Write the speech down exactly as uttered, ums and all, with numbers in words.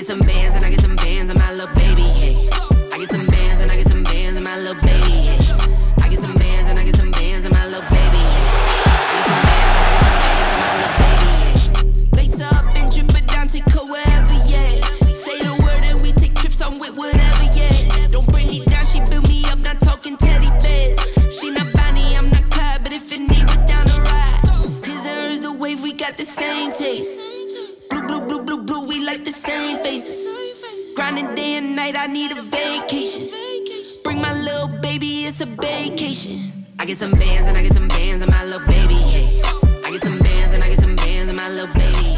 get some bands and I get some bands on my little baby, yeah. I get some bands and I get some bands on my little baby, yeah. I get some bands and I get some bands on my little baby, yeah. I get some bands and I get some bands on my little baby, yeah. Lace up and drip it down, take her wherever, yeah. Say the word and we take trips, I'm with whatever, yeah. Don't bring me down, she build me up, not talking teddy bears. She not Bonnie, I'm not Clyde, but if it need, we're down to ride. His and hers, the wave, we got the same taste. Blue, blue, blue, blue, blue, we like the same faces. Grinding day and night, I need a vacation. Bring my little baby, it's a vacation. I get some bands and I get some bands on my little baby, yeah. I get some bands and I get some bands on my little baby, yeah.